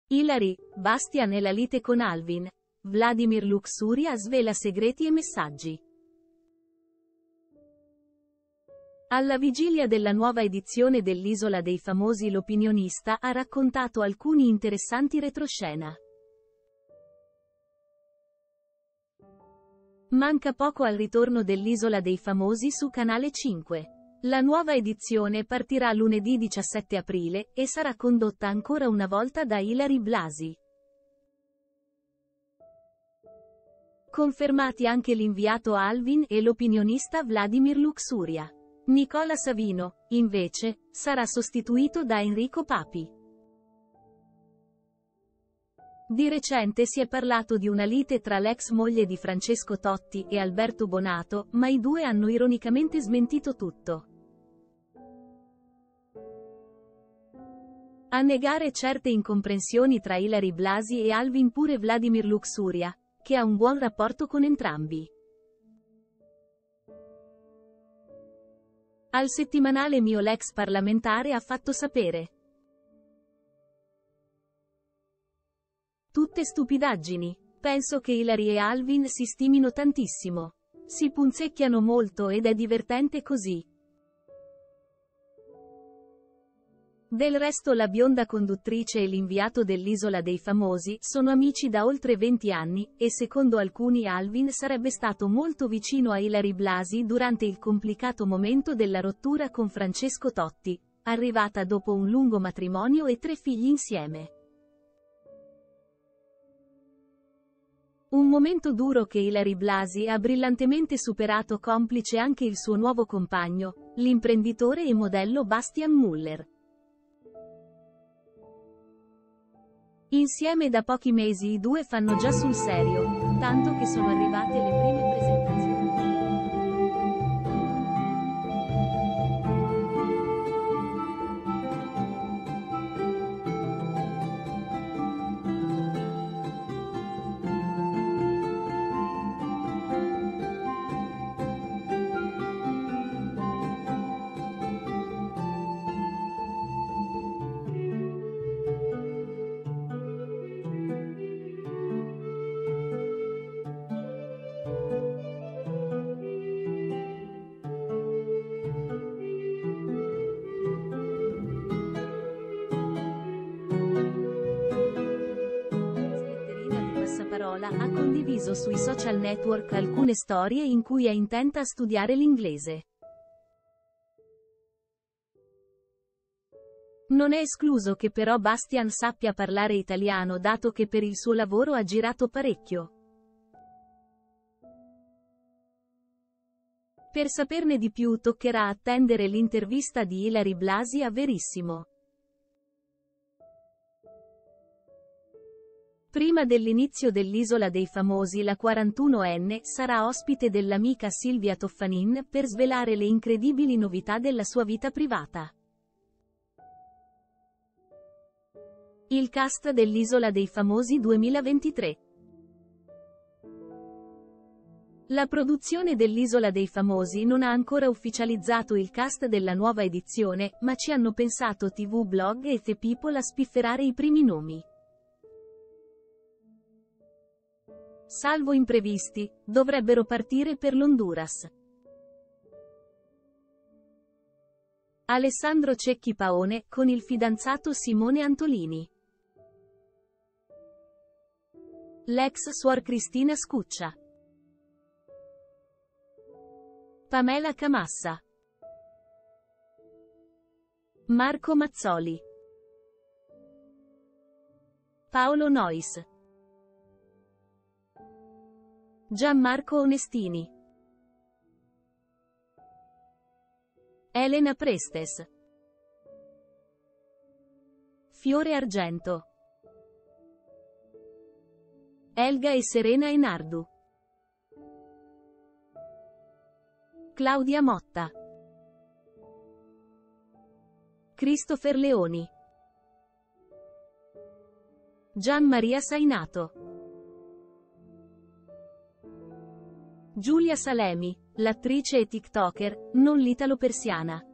Hilary, Bastian e la lite con Alvin. Vladimir Luxuria svela segreti e messaggi. Alla vigilia della nuova edizione dell'Isola dei Famosi, l'Opinionista ha raccontato alcuni interessanti retroscena. Manca poco al ritorno dell'Isola dei Famosi su Canale 5. La nuova edizione partirà lunedì 17 aprile, e sarà condotta ancora una volta da Hilary Blasi. Confermati anche l'inviato Alvin e l'opinionista Vladimir Luxuria. Nicola Savino, invece, sarà sostituito da Enrico Papi. Di recente si è parlato di una lite tra l'ex moglie di Francesco Totti e Alberto Bonato, ma i due hanno ironicamente smentito tutto. A negare certe incomprensioni tra Hilary Blasi e Alvin pure Vladimir Luxuria, che ha un buon rapporto con entrambi. Al settimanale Mio l'ex parlamentare ha fatto sapere: tutte stupidaggini. Penso che Hilary e Alvin si stimino tantissimo. Si punzecchiano molto ed è divertente così. Del resto la bionda conduttrice e l'inviato dell'Isola dei Famosi sono amici da oltre 20 anni, e secondo alcuni Alvin sarebbe stato molto vicino a Hilary Blasi durante il complicato momento della rottura con Francesco Totti, arrivata dopo un lungo matrimonio e 3 figli insieme. Un momento duro che Hilary Blasi ha brillantemente superato, complice anche il suo nuovo compagno, l'imprenditore e modello Bastian Muller. Insieme da pochi mesi i due fanno già sul serio, tanto che sono arrivate le prime presentazioni. Parola ha condiviso sui social network alcune storie in cui è intenta a studiare l'inglese. Non è escluso che però Bastian sappia parlare italiano, dato che per il suo lavoro ha girato parecchio. Per saperne di più toccherà attendere l'intervista di Hilary Blasi a Verissimo. Prima dell'inizio dell'Isola dei Famosi la 41enne sarà ospite dell'amica Silvia Toffanin per svelare le incredibili novità della sua vita privata. Il cast dell'Isola dei Famosi 2023. La produzione dell'Isola dei Famosi non ha ancora ufficializzato il cast della nuova edizione, ma ci hanno pensato TV Blog e The People a spifferare i primi nomi. Salvo imprevisti, dovrebbero partire per l'Honduras. Alessandro Cecchi Paone, con il fidanzato Simone Antolini. L'ex suor Cristina Scuccia. Pamela Camassa. Marco Mazzoli. Paolo Nois. Gianmarco Onestini. Elena Prestes. Fiore Argento. Elga e Serena Enardu. Claudia Motta. Christopher Leoni. Gian Maria Sainato. Giulia Salemi, l'attrice e TikToker, non l'italo-persiana.